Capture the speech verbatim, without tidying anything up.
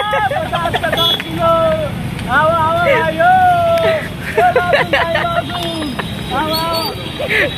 Pataas ka sa kilo. Awa, awa, ayo. Wala, wala, wala. Awa.